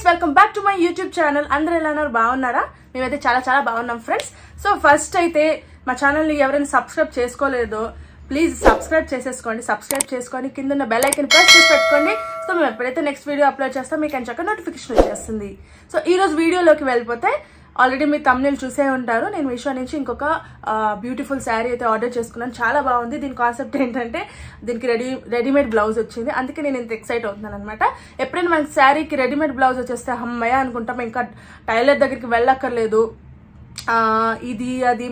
Welcome back to my YouTube channel. అందరూ ఎలా ఉన్నారు? బాగున్నారా? మేమైతే చాలా చాలా బాగున్నాం ఫ్రెండ్స్. సో ఫస్ట్ అయితే మా ఛానల్ని ఎవరైనా సబ్స్క్రైబ్ చేసుకోలేదో ప్లీజ్ సబ్స్క్రైబ్ చేసేసుకోండి. సబ్స్క్రైబ్ చేసుకొని కింద ఉన్న బెల్ ఐకన్ ప్రెస్ చేసి పెట్టుకోండి. సో మేము ఎప్పుడైతే నెక్స్ట్ వీడియో అప్లోడ్ చేస్తాం మీకు చక్కగా నోటిఫికేషన్ వచ్చేస్తుంది. సో ఈ రోజు వీడియోలోకి వెళ్ళిపోతే ఆల్రెడీ మీరు thumbnail చూసే ఉంటారు. నేను మీషో నుంచి ఇంకొక బ్యూటిఫుల్ శారీ అయితే ఆర్డర్ చేసుకున్నాను. చాలా బాగుంది. దీని కాన్సెప్ట్ ఏంటంటే దీనికి రెడీమేడ్ బ్లౌజ్ వచ్చింది. అందుకే నేను ఇంత ఎక్సైట్ అవుతున్నాను అనమాట. ఎప్పుడైనా మనకి శారీకి రెడీమేడ్ బ్లౌజ్ వచ్చేస్తే అమ్మయ్య అనుకుంటాం, ఇంకా టైలర్ దగ్గరికి వెళ్ళక్కర్లేదు. ఇది అది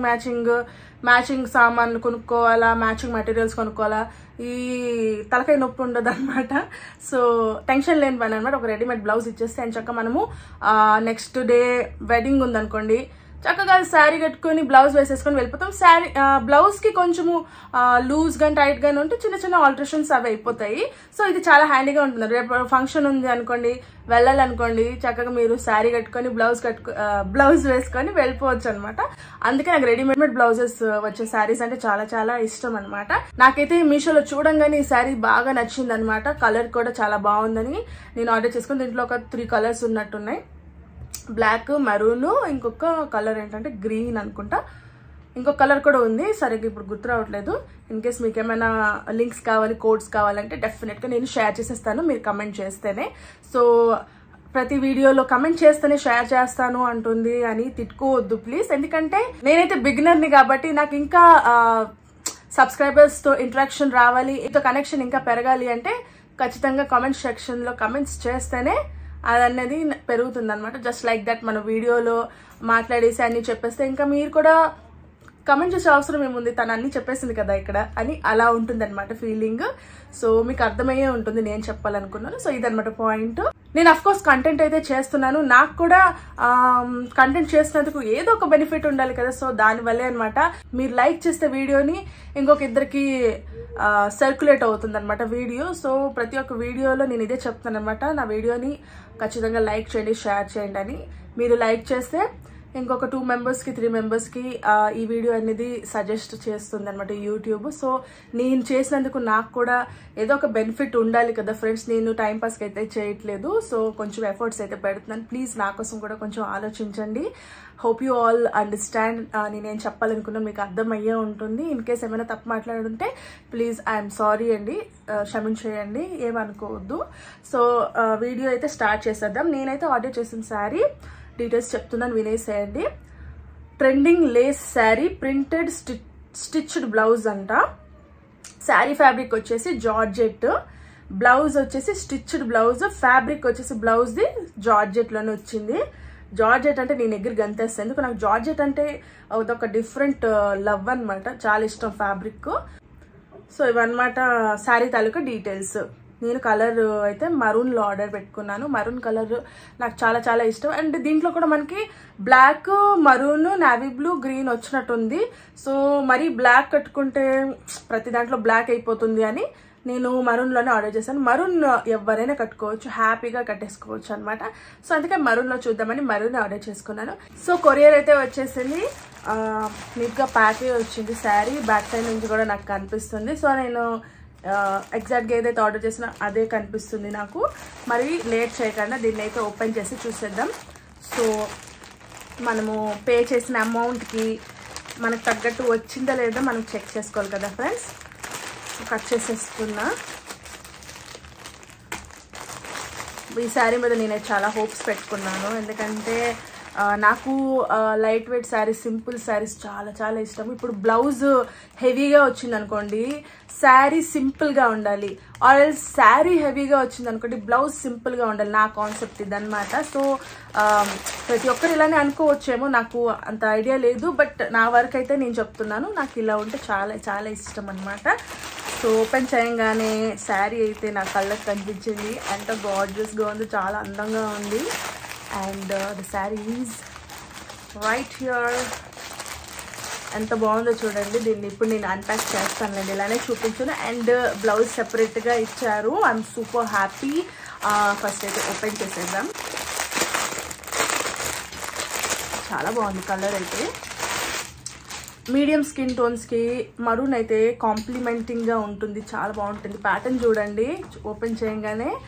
మ్యాచింగ్ సామాన్లు కొనుక్కోవాలా, మ్యాచింగ్ మెటీరియల్స్ కొనుక్కోవాలా, ఈ తలకాయ నొప్పి ఉండదు అనమాట. సో టెన్షన్ లేని పని అనమాట. ఒక రెడీమేడ్ బ్లౌజ్ ఇచ్చేస్తే అని చక్క మనము నెక్స్ట్ డే వెడ్డింగ్ ఉందనుకోండి, చక్కగా శారీ కట్టుకొని బ్లౌజ్ వేసేసుకొని వెళ్ళిపోతాం. శారీ బ్లౌజ్కి కొంచెము లూజ్గా టైట్గా ఉంటే చిన్న చిన్న ఆల్టరేషన్స్ అవి అయిపోతాయి. సో ఇది చాలా హ్యాండీగా ఉంటుంది. రేపు ఫంక్షన్ ఉంది అనుకోండి, వెళ్ళాలనుకోండి, చక్కగా మీరు శారీ కట్టుకొని బ్లౌజ్ వేసుకొని వెళ్ళిపోవచ్చు అనమాట. అందుకే నాకు రెడీమేడ్ బ్లౌజెస్ వచ్చే శారీస్ అంటే చాలా చాలా ఇష్టం అనమాట. నాకైతే మీషోలో చూడంగానే ఈ శారీ బాగా నచ్చింది అనమాట. కలర్ కూడా చాలా బాగుందని నేను ఆర్డర్ చేసుకుని, దీంట్లో ఒక 3 కలర్స్ ఉన్నట్టున్నాయి. బ్లాక్, మరూన్, ఇంకొక కలర్ ఏంటంటే గ్రీన్ అనుకుంటా, ఇంకొక కలర్ కూడా ఉంది, సరిగ్గా ఇప్పుడు గుర్తు రావట్లేదు. ఇన్ కేస్ మీకు ఏమైనా లింక్స్ కావాలి, కోడ్స్ కావాలంటే డెఫినెట్గా నేను షేర్ చేసేస్తాను మీరు కమెంట్ చేస్తేనే. సో ప్రతి వీడియోలో కమెంట్ చేస్తేనే షేర్ చేస్తాను అంటుంది అని తిట్టుకోవద్దు ప్లీజ్. ఎందుకంటే నేనైతే బిగినర్ని కాబట్టి నాకు ఇంకా సబ్స్క్రైబర్స్తో ఇంటరాక్షన్ రావాలి, ఇంతో కనెక్షన్ ఇంకా పెరగాలి అంటే ఖచ్చితంగా కామెంట్ సెక్షన్లో కమెంట్స్ చేస్తేనే అదనేది పెరుగుతుంది అనమాట. జస్ట్ లైక్ దట్ మన వీడియోలో మాట్లాడేసి అన్ని చెప్పేస్తే ఇంకా మీరు కూడా కమెంట్ చేసే అవసరం ఏముంది, తను అన్ని చెప్పేసింది కదా ఇక్కడ అని అలా ఉంటుంది అనమాట ఫీలింగ్. సో మీకు అర్థమయ్యే ఉంటుంది నేను చెప్పాలనుకున్నాను. సో ఇదనమాట పాయింట్. నేను అఫ్ కోర్స్ కంటెంట్ అయితే చేస్తున్నాను, నాకు కూడా కంటెంట్ చేసినందుకు ఏదో ఒక బెనిఫిట్ ఉండాలి కదా. సో దానివల్లే అనమాట మీరు లైక్ చేస్తే వీడియోని ఇంకొక ఇద్దరికి సర్క్యులేట్ అవుతుంది అనమాట వీడియో. సో ప్రతి ఒక్క వీడియోలో నేను ఇదే చెప్తాను అనమాట, నా వీడియోని ఖచ్చితంగా లైక్ చేయండి, షేర్ చేయండి అని. మీరు లైక్ చేస్తే ఇంకొక 2 మెంబర్స్కి 3 మెంబర్స్కి ఈ వీడియో అనేది సజెస్ట్ చేస్తుంది అనమాట యూట్యూబ్. సో నేను చేసినందుకు నాకు కూడా ఏదో ఒక బెనిఫిట్ ఉండాలి కదా ఫ్రెండ్స్. నేను టైంపాస్కి అయితే చేయట్లేదు, సో కొంచెం ఎఫర్ట్స్ అయితే పెడుతున్నాను. ప్లీజ్ నా కోసం కూడా కొంచెం ఆలోచించండి. Hope you all understand. నేనేం చెప్పాలనుకున్నాను మీకు అర్థమయ్యే ఉంటుంది. ఇన్ కేస్ ఏమైనా తప్పు మాట్లాడుంటే ప్లీజ్ ఐఎమ్ సారీ అండి, క్షమించేయండి, ఏమనుకోవద్దు. సో వీడియో అయితే స్టార్ట్ చేసేద్దాం. నేనైతే ఆర్డర్ చేసిన శారీ డీటెయిల్స్ చెప్తున్నాను, వినేసేయండి. Trending lace sari, printed stitched blouse అంట. శారీ ఫ్యాబ్రిక్ వచ్చేసి జార్జెట్, బ్లౌజ్ వచ్చేసి స్టిచ్డ్ బ్లౌజ్, ఫ్యాబ్రిక్ వచ్చేసి బ్లౌజ్ది జార్జెట్లోనే వచ్చింది. జార్జెట్ అంటే నేను ఎగిరి గంతేస్తాను, ఎందుకు నాకు జార్జెట్ అంటే అదొక డిఫరెంట్ లవ్ అనమాట, చాలా ఇష్టం ఫ్యాబ్రిక్. సో ఇవన్నమాట శారీ తాలూకా డీటెయిల్స్. నేను కలర్ అయితే మరూన్లో ఆర్డర్ పెట్టుకున్నాను. మరూన్ కలర్ నాకు చాలా చాలా ఇష్టం. అండ్ దీంట్లో కూడా మనకి black, maroon, navy blue, green వచ్చినట్టుంది. సో మరీ బ్లాక్ కట్టుకుంటే ప్రతి దాంట్లో బ్లాక్ అయిపోతుంది అని నేను మరూన్లోనే ఆర్డర్ చేశాను. మరూన్ ఎవరైనా కట్టుకోవచ్చు, హ్యాపీగా కట్టేసుకోవచ్చు అనమాట. సో అందుకే మరూన్లో చూద్దామని మరూన్ ఆర్డర్ చేసుకున్నాను. సో కొరియర్ అయితే వచ్చేసింది, నీట్గా ప్యాక్ వచ్చింది శారీ. బ్యాక్ సైడ్ నుంచి కూడా నాకు కనిపిస్తుంది. సో నేను ఎగ్జాక్ట్గా ఏదైతే ఆర్డర్ చేసినా అదే కనిపిస్తుంది నాకు. మరి లేట్ చేయకుండా దీన్ని అయితే ఓపెన్ చేసి చూసేద్దాం. సో మనము పే చేసిన అమౌంట్కి మనకు తగ్గట్టు వచ్చిందా లేదా మనం చెక్ చేసుకోవాలి కదా ఫ్రెండ్స్. So cut చేసేసుకున్నా. ఈ శారీ మీద నేను చాలా హోప్స్ పెట్టుకున్నాను, ఎందుకంటే నాకు light weight saris, simple saris చాలా చాలా ఇష్టం. ఇప్పుడు బ్లౌజ్ హెవీగా వచ్చింది అనుకోండి, శారీ సింపుల్గా ఉండాలి. ఆర్ శారీ హెవీగా వచ్చింది అనుకోండి, బ్లౌజ్ సింపుల్గా ఉండాలి. నా కాన్సెప్ట్ ఇదనమాట. సో ప్రతి ఒక్కరు ఇలానే అనుకోవచ్చేమో, నాకు అంత ఐడియా లేదు, బట్ నా వరకు అయితే నేను చెప్తున్నాను. నాకు ఇలా ఉంటే చాలా చాలా ఇష్టం అనమాట. సో ఓపెన్ చేయగానే శారీ అయితే నా కళ్ళకి కనిపించింది. ఎంత గార్జియస్గా ఉంది, చాలా అందంగా ఉంది. And the sari is right here. ఎంత బాగుందో చూడండి. దీన్ని ఇప్పుడు నేను అన్ప్యాక్ చేస్తానులేండి, ఇలానే చూపించాను. అండ్ బ్లౌజ్ సెపరేట్గా ఇచ్చారు. I'm super happy. ఫస్ట్ అయితే ఓపెన్ చేసేద్దాం. చాలా బాగుంది కలర్ అయితే. మీడియం స్కిన్ టోన్స్కి మరూన్ అయితే కాంప్లిమెంటింగ్గా ఉంటుంది, చాలా బాగుంటుంది. ప్యాటర్న్ చూడండి, ఓపెన్ చేయగానే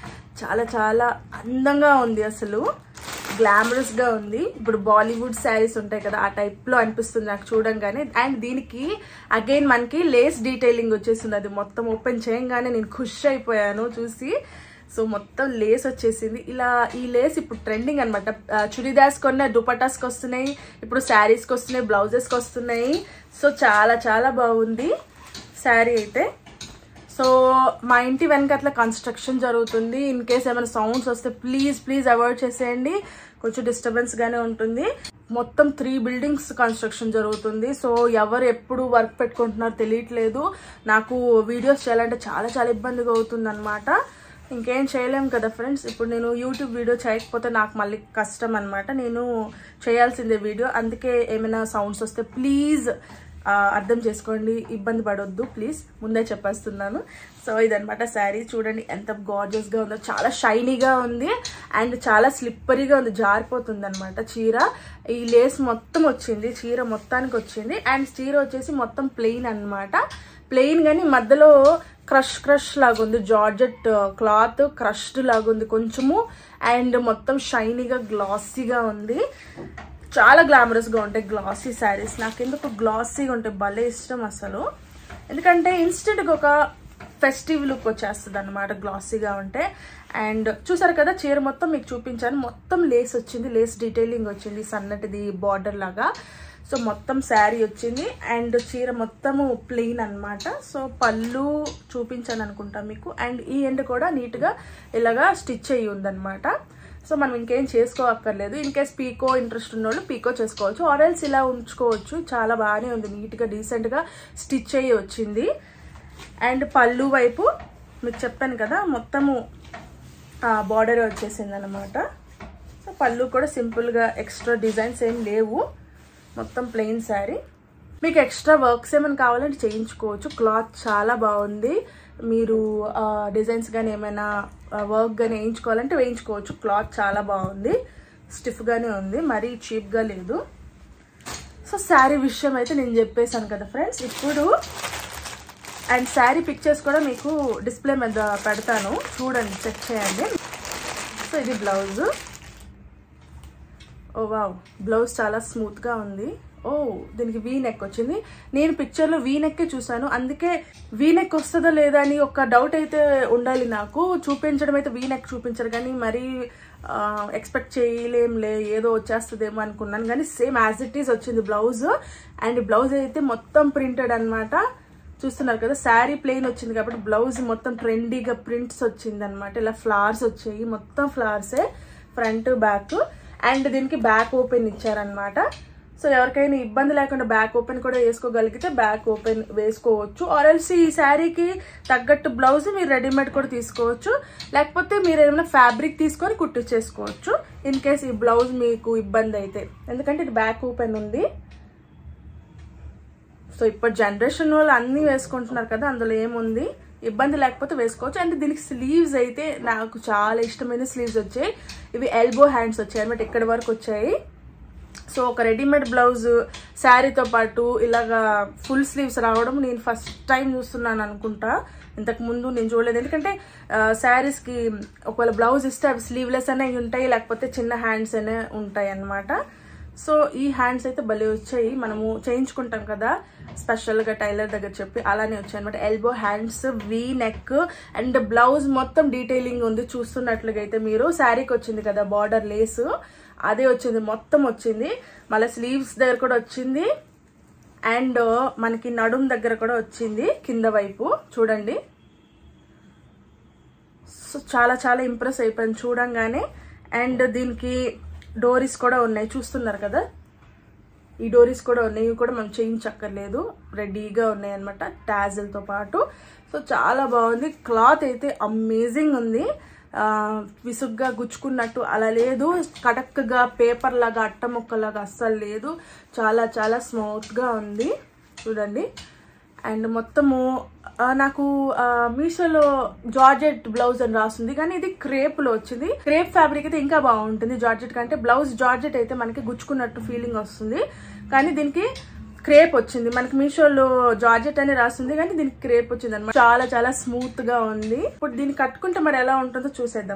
చాలా చాలా అందంగా ఉంది, అసలు గ్లామరస్ గా ఉంది. ఇప్పుడు బాలీవుడ్ శారీస్ ఉంటాయి కదా, ఆ టైప్ లో అనిపిస్తుంది నాకు చూడంగానే. అండ్ దీనికి అగైన్ మనకి లేస్ డీటెయిలింగ్ వచ్చేసింది. అది మొత్తం ఓపెన్ చేయగానే నేను ఖుష్ అయిపోయాను చూసి. సో మొత్తం లేస్ వచ్చేసింది. ఇలా ఈ లేస్ ఇప్పుడు ట్రెండింగ్ అనమాట. చుడిదార్స్ కొన్న దుపట్టాస్కి వస్తున్నాయి, ఇప్పుడు శారీస్కి వస్తున్నాయి, బ్లౌజెస్కి వస్తున్నాయి. సో చాలా చాలా బాగుంది శారీ అయితే. సో మా ఇంటి వెనక అట్లా కన్స్ట్రక్షన్ జరుగుతుంది. ఇన్ కేస్ ఏమైనా సౌండ్స్ వస్తే ప్లీజ్ అవాయిడ్ చేసేయండి, కొంచెం డిస్టర్బెన్స్ గానే ఉంటుంది. మొత్తం 3 బిల్డింగ్స్ కన్స్ట్రక్షన్ జరుగుతుంది. సో ఎవరు ఎప్పుడు వర్క్ పెట్టుకుంటున్నారో తెలియట్లేదు. నాకు వీడియోస్ చేయాలంటే చాలా చాలా ఇబ్బందిగా అవుతుంది అనమాట. ఇంకేం చేయలేం కదా ఫ్రెండ్స్. ఇప్పుడు నేను యూట్యూబ్ వీడియో చేయకపోతే నాకు మళ్ళీ కష్టం అనమాట. నేను చేయాల్సిందే వీడియో. అందుకే ఏమైనా సౌండ్స్ వస్తే ప్లీజ్ అర్థం చేసుకోండి, ఇబ్బంది పడొద్దు ప్లీజ్, ముందే చెప్పేస్తున్నాను. సో ఇదనమాట శారీ. చూడండి ఎంత గార్జియస్గా ఉందో, చాలా షైనీగా ఉంది అండ్ చాలా స్లిప్పరీగా ఉంది, జారిపోతుంది అనమాట చీర. ఈ లేస్ మొత్తం వచ్చింది, చీర మొత్తానికి వచ్చింది. అండ్ చీర వచ్చేసి మొత్తం ప్లెయిన్ అనమాట. ప్లెయిన్ కానీ మధ్యలో క్రష్ లాగుంది, జార్జెట్ క్లాత్ క్రష్డ్ లాగుంది కొంచెము. అండ్ మొత్తం షైనీగా గ్లాసీగా ఉంది. చాలా గ్లామరస్గా ఉంటాయి గ్లాసీ శారీస్. నాకు ఎందుకు గ్లాసీగా ఉంటాయి భలే ఇష్టం అసలు. ఎందుకంటే ఇన్స్టెంట్గా ఒక ఫెస్టివ్ లుక్ వచ్చేస్తుంది అనమాట గ్లాసీగా ఉంటే. అండ్ చూసారు కదా చీర మొత్తం మీకు చూపించాను, మొత్తం లేస్ వచ్చింది, లేస్ డీటెయిలింగ్ వచ్చింది, సన్నటిది బార్డర్ లాగా. సో మొత్తం శారీ వచ్చింది అండ్ చీర మొత్తము ప్లెయిన్ అనమాట. సో పళ్ళు చూపించాను అనుకుంటా మీకు. అండ్ ఈ ఎండ్ కూడా నీట్గా ఇలాగా స్టిచ్ అయ్యి ఉందన్నమాట. సో మనం ఇంకేం చేసుకోవక్కర్లేదు. ఇన్ కేస్ పీకో ఇంట్రెస్ట్ ఉన్నోళ్ళు పీకో చేసుకోవచ్చు, ఆరెల్స్ ఇలా ఉంచుకోవచ్చు. చాలా బాగానే ఉంది, నీట్గా డీసెంట్గా స్టిచ్ అయ్యి వచ్చింది. అండ్ పళ్ళు వైపు మీకు చెప్పాను కదా మొత్తము బార్డర్ వచ్చేసింది అనమాట. సో పళ్ళు కూడా సింపుల్గా ఎక్స్ట్రా డిజైన్స్ ఏం లేవు, మొత్తం ప్లెయిన్ శారీ. మీకు ఎక్స్ట్రా వర్క్స్ ఏమైనా కావాలంటే చేయించుకోవచ్చు. క్లాత్ చాలా బాగుంది. మీరు డిజైన్స్ కానీ ఏమైనా వర్క్ కానీ వేయించుకోవాలంటే వేయించుకోవచ్చు. క్లాత్ చాలా బాగుంది, స్టిఫ్గానే ఉంది, మరీ చీప్గా లేదు. సో శారీ విషయం అయితే నేను చెప్పేశాను కదా ఫ్రెండ్స్. ఇప్పుడు అండ్ శారీ పిక్చర్స్ కూడా మీకు డిస్ప్లే మీద పెడతాను, చూడండి, చెక్ చేయండి. సో ఇది బ్లౌజ్. ఓ వావ్, బ్లౌజ్ చాలా స్మూత్గా ఉంది. ఓ దీనికి వీ నెక్ వచ్చింది. నేను పిక్చర్లో వీ నెక్కే చూసాను, అందుకే వీ నెక్ వస్తుందో లేదా అని ఒక డౌట్ అయితే ఉండాలి నాకు. చూపించడం అయితే వీ నెక్ చూపించరు, కానీ మరీ ఎక్స్పెక్ట్ చేయలేంలే, ఏదో వచ్చేస్తుందేమో అనుకున్నాను. కానీ సేమ్ యాజ్ ఇట్ ఈస్ వచ్చింది బ్లౌజ్. అండ్ బ్లౌజ్ అయితే మొత్తం ప్రింటెడ్ అనమాట. చూస్తున్నారు కదా, శారీ ప్లెయిన్ వచ్చింది కాబట్టి బ్లౌజ్ మొత్తం ట్రెండీగా ప్రింట్స్ వచ్చింది అనమాట. ఇలా ఫ్లవర్స్ వచ్చాయి, మొత్తం ఫ్లవర్సే ఫ్రంట్ బ్యాక్. అండ్ దీనికి బ్యాక్ ఓపెన్ ఇచ్చారనమాట. సో ఎవరికైనా ఇబ్బంది లేకుండా బ్యాక్ ఓపెన్ కూడా వేసుకోగలిగితే బ్యాక్ ఓపెన్ వేసుకోవచ్చు. ఆర్ఎల్స్ ఈ శారీకి తగ్గట్టు బ్లౌజ్ మీరు రెడీమేడ్ కూడా తీసుకోవచ్చు, లేకపోతే మీరు ఏమైనా ఫ్యాబ్రిక్ తీసుకొని కుట్టించేసుకోవచ్చు ఇన్ కేస్ ఈ బ్లౌజ్ మీకు ఇబ్బంది అయితే. ఎందుకంటే ఇది బ్యాక్ ఓపెన్ ఉంది. సో ఇప్పుడు జనరేషన్ వాళ్ళు అన్నీ వేసుకుంటున్నారు కదా, అందులో ఏముంది, ఇబ్బంది లేకపోతే వేసుకోవచ్చు. అండ్ దీనికి స్లీవ్స్ అయితే నాకు చాలా ఇష్టమైన స్లీవ్స్ వచ్చాయి. ఇవి ఎల్బో హ్యాండ్స్ వచ్చాయి అనమాట, ఇక్కడి వరకు వచ్చాయి. సో ఒక రెడీమేడ్ బ్లౌజ్ శారీతో పాటు ఇలాగా ఫుల్ స్లీవ్స్ రావడం నేను ఫస్ట్ టైం చూస్తున్నాను అనుకుంటా. ఇంతకు ముందు నేను చూడలేదు. ఎందుకంటే శారీస్కి ఒకవేళ బ్లౌజ్ ఇస్తే అవి స్లీవ్లెస్ అనే ఉంటాయి, లేకపోతే చిన్న హ్యాండ్స్ అనే ఉంటాయి అన్నమాట. సో ఈ హ్యాండ్స్ అయితే భలే వచ్చాయి, మనము చేయించుకుంటాం కదా స్పెషల్గా టైలర్ దగ్గర చెప్పి, అలానే వచ్చాయి అనమాట. Elbow hands, V neck and blouse మొత్తం డీటెయిలింగ్ ఉంది. చూస్తున్నట్లుగా అయితే మీరు శారీకి వచ్చింది కదా బార్డర్ లేస్, అదే వచ్చింది, మొత్తం వచ్చింది. మళ్ళీ స్లీవ్స్ దగ్గర కూడా వచ్చింది అండ్ మనకి నడుం దగ్గర కూడా వచ్చింది కింద వైపు చూడండి. సో చాలా చాలా ఇంప్రెస్ అయిపోయింది చూడంగానే. అండ్ దీనికి డోరీస్ కూడా ఉన్నాయి, చూస్తున్నారు కదా, ఈ డోరీస్ కూడా ఉన్నాయి. ఇవి కూడా మనం చేయించక్కర్లేదు, రెడీగా ఉన్నాయి అనమాట టాజిల్తో పాటు. సో చాలా బాగుంది. క్లాత్ అయితే అమేజింగ్ ఉంది, విసుగ్గా గుచ్చుకున్నట్టు అలా లేదు, కడక్గా పేపర్ లాగా అట్ట ముక్కలాగా అస్సలు లేదు, చాలా చాలా స్మూత్గా ఉంది చూడండి. అండ్ మొత్తము నాకు మీషోలో జార్జెట్ బ్లౌజ్ అని రాస్తుంది, కానీ ఇది క్రేప్లో వచ్చింది. క్రేప్ ఫ్యాబ్రిక్ అయితే ఇంకా బాగుంటుంది జార్జెట్ కంటే. బ్లౌజ్ జార్జెట్ అయితే మనకి గుచ్చుకున్నట్టు ఫీలింగ్ వస్తుంది, కానీ దీనికి క్రేప్ వచ్చింది. మనకి మీషోలో జార్జెట్ అని రాస్తుంది కానీ దీనికి క్రేప్ వచ్చింది అనమాట. చాలా చాలా స్మూత్ గా ఉంది. ఇప్పుడు దీన్ని కట్టుకుంటే మరి ఎలా ఉంటుందో చూసేద్దాం.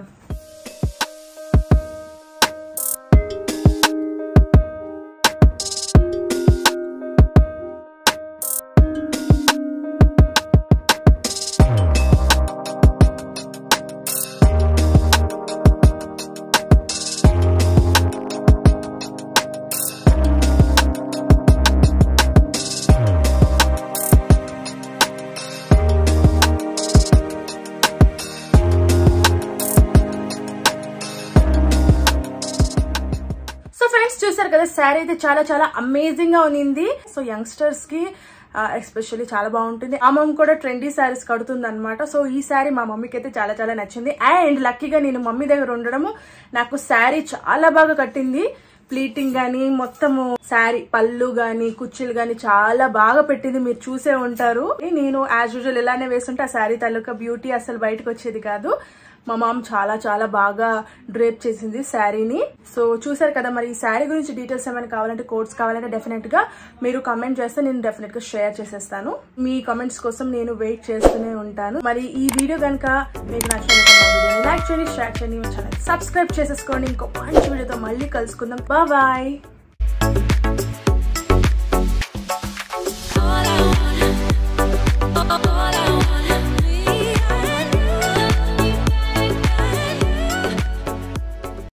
చూసారు కదా, శారీ అయితే చాలా చాలా అమేజింగ్ గా ఉంది. సో యంగ్స్టర్స్ కి ఎస్పెషల్లీ చాలా బాగుంటుంది. మా మమ్మీ కూడా ట్రెండీ శారీస్ కడుతుంది అనమాట. సో ఈ శారీ మా మమ్మీకి అయితే చాలా చాలా నచ్చింది. అండ్ లక్కీగా నేను మమ్మీ దగ్గర ఉండడము నాకు శారీ చాలా బాగా కట్టింది. ప్లీటింగ్ గానీ, మొత్తము శారీ పళ్ళు గానీ, కుర్చీలు గానీ చాలా బాగా పెట్టింది. మీరు చూసే ఉంటారు. నేను యాజ్ యూజువల్ ఇలానే వేస్తుంటే ఆ శారీ తాలూకా బ్యూటీ అసలు బయటకు వచ్చేది కాదు. మా మామ్ చాలా చాలా బాగా డ్రేప్ చేసింది శారీని. సో చూసారు కదా, మరి ఈ శారీ గురించి డీటెయిల్స్ ఏమైనా కావాలంటే, కోడ్స్ కావాలంటే డెఫినెట్ గా మీరు కమెంట్ చేస్తే నేను డెఫినెట్ గా షేర్ చేసేస్తాను. మీ కమెంట్స్ కోసం నేను వెయిట్ చేస్తూనే ఉంటాను. మరి ఈ వీడియో కనుక మీకు నచ్చినట్లయితే లైక్ చేయండి, షేర్ చేయండి, ఛానల్ సబ్స్క్రైబ్ చేసేసుకోండి. ఇంకో మంచి వీడియోతో మళ్ళీ కలుసుకుందాం. బాయ్.